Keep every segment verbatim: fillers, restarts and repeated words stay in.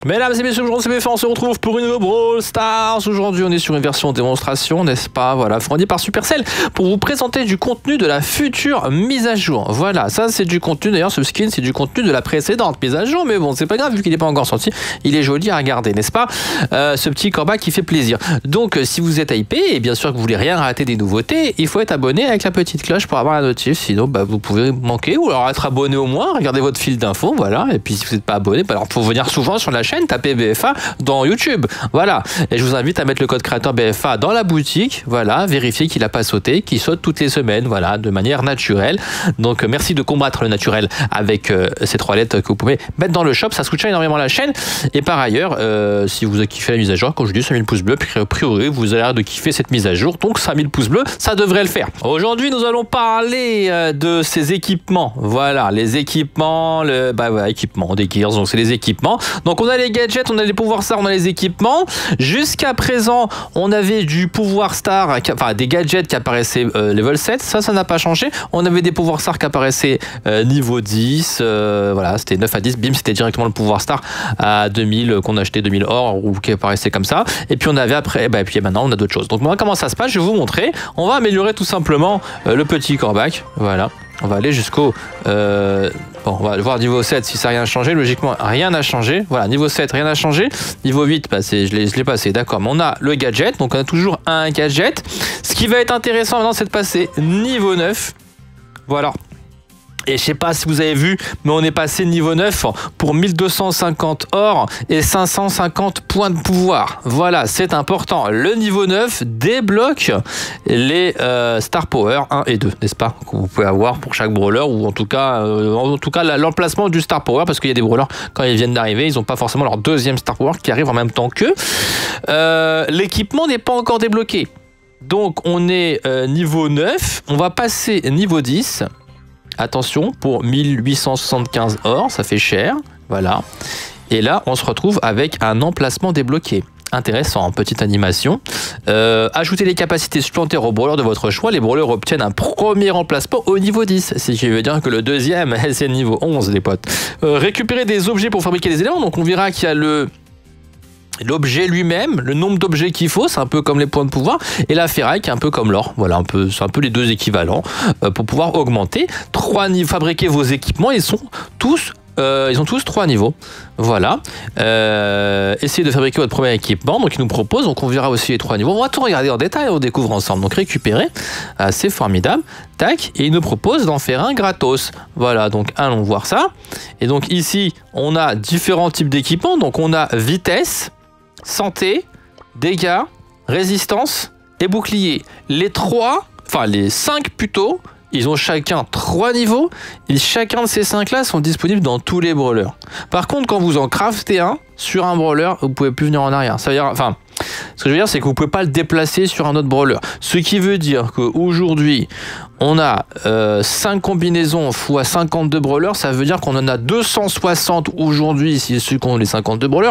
Mesdames et messieurs, aujourd'hui c'est B F, on se retrouve pour une nouvelle Brawl Stars. Aujourd'hui on est sur une version démonstration, n'est-ce pas? Voilà, fournie par Supercell pour vous présenter du contenu de la future mise à jour. Voilà, ça c'est du contenu, d'ailleurs ce skin c'est du contenu de la précédente mise à jour, mais bon c'est pas grave vu qu'il n'est pas encore sorti, il est joli à regarder, n'est-ce pas? euh, Ce petit corbac qui fait plaisir. Donc si vous êtes hypé et bien sûr que vous voulez rien rater des nouveautés, il faut être abonné avec la petite cloche pour avoir la notif, sinon bah, vous pouvez manquer, ou alors être abonné au moins, regardez votre fil d'infos, voilà, et puis si vous n'êtes pas abonné, bah, alors faut venir souvent sur la chaîne, tapez B F A dans YouTube, voilà, et je vous invite à mettre le code créateur B F A dans la boutique, voilà, vérifier qu'il n'a pas sauté, qu'il saute toutes les semaines, voilà, de manière naturelle. Donc merci de combattre le naturel avec euh, ces trois lettres que vous pouvez mettre dans le shop, ça soutient énormément la chaîne. Et par ailleurs, euh, si vous avez kiffé la mise à jour, comme je dis, cinq mille pouces bleus, a priori vous avez l'air de kiffer cette mise à jour, donc cinq mille pouces bleus, ça devrait le faire. Aujourd'hui nous allons parler euh, de ces équipements, voilà, les équipements, le bah ouais, équipements des Gears, donc c'est les équipements. Donc on a les gadgets, on a les pouvoirs stars, on a les équipements. Jusqu'à présent, on avait du pouvoir star, enfin des gadgets qui apparaissaient euh, level sept, ça, ça n'a pas changé. On avait des pouvoirs stars qui apparaissaient euh, niveau dix, euh, voilà, c'était neuf à dix, bim, c'était directement le pouvoir star à deux mille euh, qu'on achetait deux mille or ou qui apparaissait comme ça. Et puis on avait après, bah, et puis maintenant on a d'autres choses. Donc moi, comment ça se passe, je vais vous montrer. On va améliorer tout simplement euh, le petit corbac, voilà. On va aller jusqu'au... Euh, bon, on va voir niveau sept si ça n'a rien changé. Logiquement, rien n'a changé. Voilà, niveau sept, rien n'a changé. Niveau huit, bah, je l'ai passé, d'accord. Mais on a le gadget, donc on a toujours un gadget. Ce qui va être intéressant maintenant, c'est de passer niveau neuf. Voilà. Et je sais pas si vous avez vu, mais on est passé niveau neuf pour mille deux cent cinquante or et cinq cent cinquante points de pouvoir. Voilà, c'est important. Le niveau neuf débloque les euh, Star Power un et deux, n'est-ce pas? Que vous pouvez avoir pour chaque brawler, ou en tout cas, euh, en tout cas l'emplacement du Star Power, parce qu'il y a des brawlers, quand ils viennent d'arriver, ils n'ont pas forcément leur deuxième Star Power qui arrive en même temps qu'eux. Euh, L'équipement n'est pas encore débloqué. Donc on est euh, niveau neuf, on va passer niveau dix. Attention, pour mille huit cent soixante-quinze or, ça fait cher, voilà. Et là, on se retrouve avec un emplacement débloqué. Intéressant, petite animation. Euh, ajoutez les capacités supplémentaires aux brawlers de votre choix. Les brawlers obtiennent un premier emplacement au niveau dix. Ce qui veut dire que le deuxième, c'est le niveau onze, les potes. Euh, récupérer des objets pour fabriquer des éléments. Donc on verra qu'il y a le... l'objet lui-même, le nombre d'objets qu'il faut, c'est un peu comme les points de pouvoir, et la ferraille qui est un peu comme l'or. Voilà, un peu, c'est un peu les deux équivalents euh, pour pouvoir augmenter. Trois niveaux, fabriquer vos équipements, ils sont tous, euh, ils ont tous trois niveaux. Voilà. Euh, essayez de fabriquer votre premier équipement. Donc il nous propose, donc on verra aussi les trois niveaux. On va tout regarder en détail, on découvre ensemble. Donc récupérer, ah, c'est formidable. Tac, et il nous propose d'en faire un gratos. Voilà, donc allons voir ça. Et donc ici, on a différents types d'équipements. Donc on a vitesse, santé, dégâts, résistance et bouclier. Les trois, enfin les cinq plutôt, ils ont chacun trois niveaux et chacun de ces cinq là sont disponibles dans tous les brawlers. Par contre, quand vous en craftez un sur un brawler, vous pouvez plus venir en arrière. Ça veut dire, enfin, ce que je veux dire, c'est que vous pouvez pas le déplacer sur un autre brawler. Ce qui veut dire qu'aujourd'hui, on a euh, cinq combinaisons fois cinquante-deux brawlers. Ça veut dire qu'on en a deux cent soixante aujourd'hui, si ceux qui ont les cinquante-deux brawlers,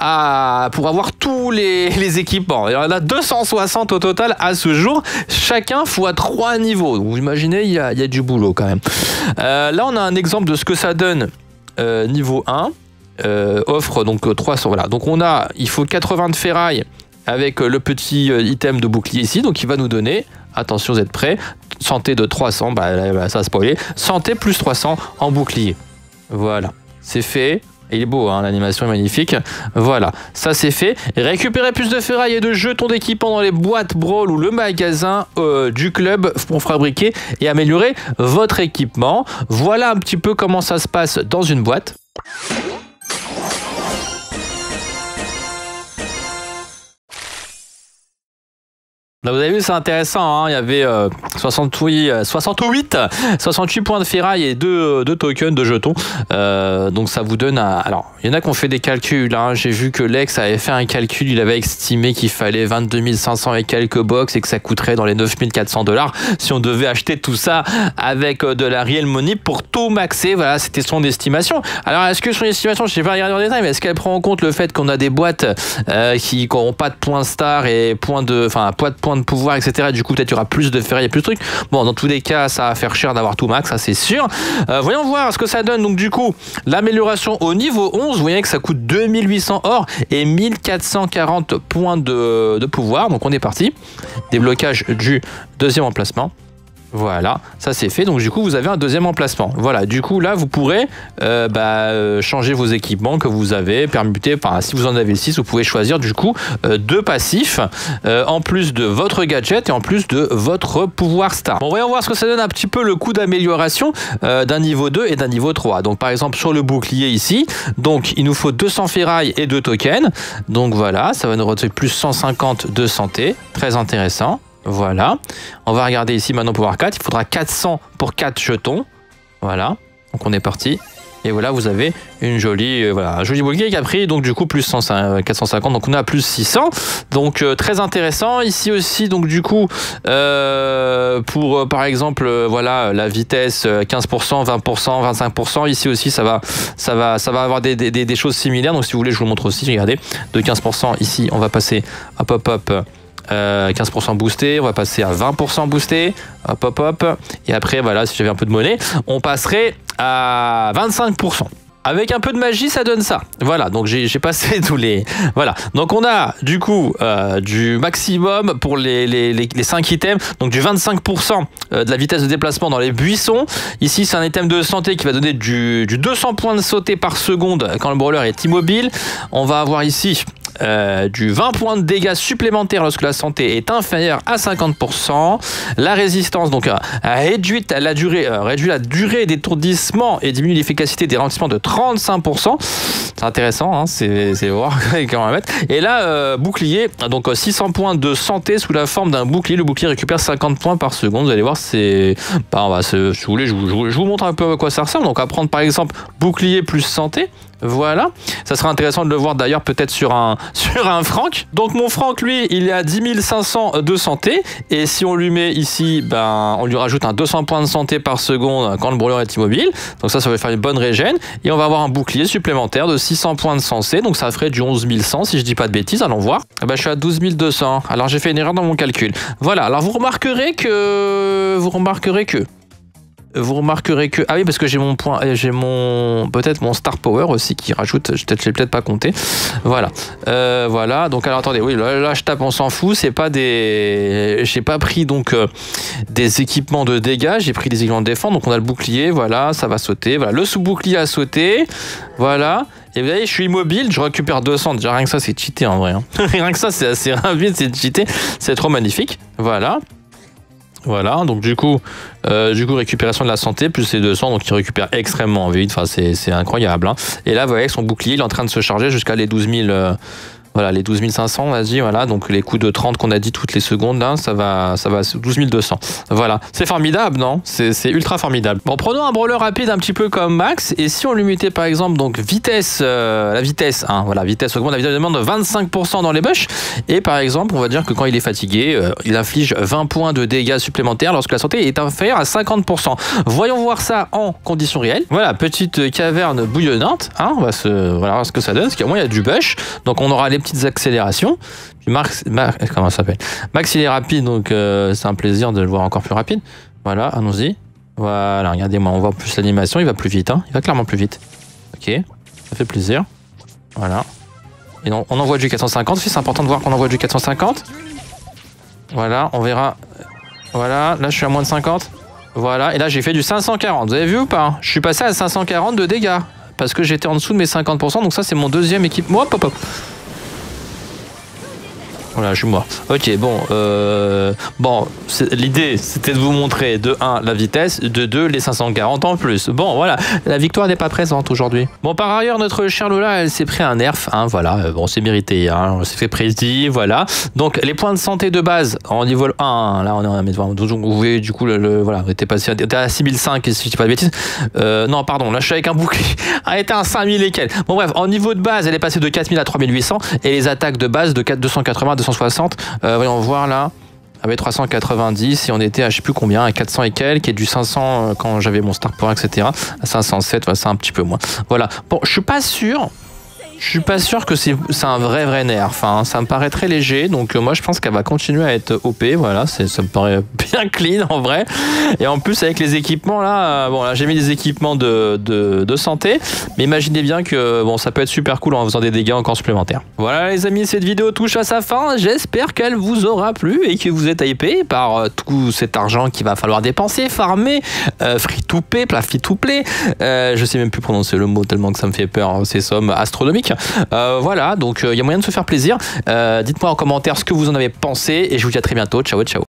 à, pour avoir tous les, les équipements. Il y en a deux cent soixante au total à ce jour, chacun fois trois niveaux. Vous imaginez, il y a, il y a du boulot quand même. Euh, là, on a un exemple de ce que ça donne euh, niveau un. Euh, offre donc trois cents, voilà. Donc on a, il faut quatre-vingts de ferraille avec le petit item de bouclier ici, donc il va nous donner, attention vous êtes prêts, santé de trois cents, bah, bah ça a spoilé, santé plus trois cents en bouclier. Voilà, c'est fait. Il est beau, hein, l'animation est magnifique. Voilà, ça c'est fait. Récupérez plus de ferraille et de jetons d'équipement dans les boîtes Brawl ou le magasin euh, du club pour fabriquer et améliorer votre équipement. Voilà un petit peu comment ça se passe dans une boîte. Là, vous avez vu, c'est intéressant, hein, il y avait euh, soixante-huit, soixante-huit, soixante-huit points de ferraille et deux, deux tokens de jetons. Euh, donc ça vous donne un... Alors, il y en a qui ont fait des calculs. Hein. J'ai vu que Lex avait fait un calcul, il avait estimé qu'il fallait vingt-deux mille cinq cents et quelques box et que ça coûterait dans les neuf mille quatre cents dollars si on devait acheter tout ça avec de la real money pour tout maxer. Voilà, c'était son estimation. Alors, est-ce que son estimation, je ne sais pas regarder en détail, mais est-ce qu'elle prend en compte le fait qu'on a des boîtes euh, qui n'auront pas de points star et points de... Enfin, pas de points points de pouvoir, et cetera. Du coup, peut-être il y aura plus de ferraille et plus de trucs. Bon, dans tous les cas, ça va faire cher d'avoir tout max, ça c'est sûr. Euh, voyons voir ce que ça donne. Donc du coup, l'amélioration au niveau onze, vous voyez que ça coûte deux mille huit cents or et mille quatre cent quarante points de, de pouvoir. Donc on est parti. Déblocage du deuxième emplacement. Voilà, ça c'est fait. Donc du coup, vous avez un deuxième emplacement. Voilà, du coup là, vous pourrez euh, bah, changer vos équipements que vous avez, permuter. Enfin, si vous en avez six, vous pouvez choisir du coup euh, deux passifs euh, en plus de votre gadget et en plus de votre pouvoir star. Bon, voyons voir ce que ça donne un petit peu le coût d'amélioration euh, d'un niveau deux et d'un niveau trois. Donc par exemple sur le bouclier ici, donc il nous faut deux cents ferrailles et deux tokens. Donc voilà, ça va nous retrouver plus cent cinquante de santé, très intéressant. Voilà, on va regarder ici maintenant pouvoir quatre, il faudra quatre cents pour quatre jetons. Voilà, donc on est parti. Et voilà, vous avez une jolie, euh, voilà, un joli bouclier qui a pris donc du coup plus cent, quatre cent cinquante, donc on est à plus six cents. Donc euh, très intéressant. Ici aussi, donc du coup, euh, pour euh, par exemple, euh, voilà, la vitesse euh, quinze pour cent, vingt pour cent, vingt-cinq pour cent. Ici aussi, ça va, ça va, ça va avoir des, des, des choses similaires. Donc si vous voulez, je vous le montre aussi. Regardez, de quinze pour cent ici, on va passer à pop-up. Euh, quinze pour cent boosté, on va passer à vingt pour cent boosté, hop hop hop, et après voilà, si j'avais un peu de monnaie, on passerait à vingt-cinq pour cent. Avec un peu de magie, ça donne ça. Voilà, donc j'ai passé tous les... Voilà, donc on a du coup euh, du maximum pour les, les, les, les cinq items, donc du vingt-cinq pour cent de la vitesse de déplacement dans les buissons. Ici, c'est un item de santé qui va donner du, du deux cents points de sauté par seconde quand le brawler est immobile. On va avoir ici... Euh, du vingt points de dégâts supplémentaires lorsque la santé est inférieure à cinquante pour cent. La résistance donc a réduit la durée, euh, réduit la durée d'étourdissement et diminue l'efficacité des ralentissements de trente-cinq pour cent. C'est intéressant, hein, c'est voir comment on va mettre. Et là, euh, bouclier, donc six cents points de santé sous la forme d'un bouclier. Le bouclier récupère cinquante points par seconde. Vous allez voir, c'est... Bah, on va se... Si vous voulez, je vous, je vous montre un peu à quoi ça ressemble. Donc, à prendre par exemple bouclier plus santé. Voilà, ça sera intéressant de le voir d'ailleurs peut-être sur un, sur un Franck. Donc mon Franck, lui, il est à dix mille cinq cents de santé. Et si on lui met ici, ben, on lui rajoute un deux cents points de santé par seconde quand le brawler est immobile. Donc ça, ça va faire une bonne régène. Et on va avoir un bouclier supplémentaire de six cents points de santé. Donc ça ferait du onze mille cent si je dis pas de bêtises, allons voir. Eh ben, je suis à douze mille deux cents. Alors j'ai fait une erreur dans mon calcul. Voilà, alors vous remarquerez que... Vous remarquerez que... Vous remarquerez que... Ah oui, parce que j'ai mon point... J'ai mon... Peut-être mon Star Power aussi qui rajoute... Je ne l'ai peut-être pas compté. Voilà. Euh, voilà. Donc, alors, attendez. Oui, là, là je tape, on s'en fout. C'est pas des... J'ai pas pris, donc, euh, des équipements de dégâts. J'ai pris des équipements de défense. Donc, on a le bouclier. Voilà. Ça va sauter. Voilà. Le sous-bouclier a sauté. Voilà. Et vous voyez, je suis immobile. Je récupère deux cents. Déjà, rien que ça, c'est cheaté, en vrai. Hein. Rien que ça, c'est assez rapide. C'est cheaté. C'est trop magnifique. Voilà. Voilà, donc du coup, euh, du coup récupération de la santé plus les deux cents, donc il récupère extrêmement vite, enfin c'est incroyable. Hein. Et là, vous voyez, son bouclier, il est en train de se charger jusqu'à les douze mille, euh, voilà, les douze mille cinq cents, on a dit, voilà, donc les coups de trente qu'on a dit toutes les secondes, là, ça va, ça va, douze mille deux cents. Voilà, c'est formidable, non? C'est ultra formidable. Bon, prenons un brawler rapide un petit peu comme Max, et si on lui mettait par exemple, donc vitesse, euh, la vitesse, hein, voilà, vitesse augmente, la vitesse demande de vingt-cinq pour cent dans les bush, et par exemple, on va dire que quand il est fatigué, euh, il inflige vingt points de dégâts supplémentaires lorsque la santé est inférieure à cinquante pour cent. Voyons voir ça en conditions réelles. Voilà, petite caverne bouillonnante, hein, on va se, voilà, voir ce que ça donne, parce qu'au moins il y a du bush, donc on aura les petites accélérations. Puis Max, Max comment ça s'appelle? Max il est rapide, donc euh, c'est un plaisir de le voir encore plus rapide. Voilà, allons-y. Voilà, regardez-moi, on voit plus l'animation, il va plus vite, hein. Il va clairement plus vite. Ok, ça fait plaisir. Voilà. Et non, on envoie du quatre cent cinquante, c'est important de voir qu'on envoie du quatre cent cinquante. Voilà, on verra. Voilà, là je suis à moins de cinquante. Voilà, et là j'ai fait du cinq cent quarante. Vous avez vu ou pas? Je suis passé à cinq cent quarante de dégâts. Parce que j'étais en dessous de mes cinquante pour cent, donc ça c'est mon deuxième équipement. Hop, hop, hop. Voilà, je suis mort. Ok, bon, euh, bon, l'idée c'était de vous montrer de un la vitesse, de deux les cinq cent quarante en plus. Bon, voilà, la victoire n'est pas présente aujourd'hui. Bon, par ailleurs, notre chère Lola, elle s'est pris un nerf, hein, voilà, bon, c'est mérité, hein, on s'est fait prédit, voilà. Donc, les points de santé de base en niveau un, là, on est à donc vous voyez, du coup, le, le, voilà, on était passé à, à six mille cinq, si je dis pas de bêtises. Euh, non, pardon, là, je suis avec un bouclier, elle était à cinq mille et quelques. Bon, bref, en niveau de base, elle est passée de quatre mille à trois mille huit cents et les attaques de base de deux cent quatre-vingts à deux cent soixante. Euh, voyons voir là. Avec trois cent quatre-vingt-dix et on était à je sais plus combien, à quatre cents et quelques, et du cinq cents quand j'avais mon Star Power, et cetera. À cinq cent sept, voilà, c'est un petit peu moins. Voilà. Bon, je suis pas sûr. Je suis pas sûr que c'est un vrai vrai nerf. Enfin, ça me paraît très léger, donc euh, moi je pense qu'elle va continuer à être O P. Voilà, ça me paraît bien clean en vrai. Et en plus avec les équipements là, euh, bon là j'ai mis des équipements de, de, de santé, mais imaginez bien que bon ça peut être super cool en faisant des dégâts encore supplémentaires. Voilà les amis, cette vidéo touche à sa fin. J'espère qu'elle vous aura plu et que vous êtes hypés par euh, tout cet argent qu'il va falloir dépenser, farmer, euh, free to play, plat free to play. Euh, je sais même plus prononcer le mot tellement que ça me fait peur, hein, ces sommes astronomiques. Euh, voilà, donc il euh, y a moyen de se faire plaisir. Euh, Dites-moi en commentaire ce que vous en avez pensé et je vous dis à très bientôt. Ciao, ciao.